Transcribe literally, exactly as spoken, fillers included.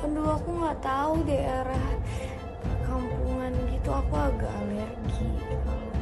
Aduh, aku nggak tahu daerah kampungan gitu, aku agak alergi kalau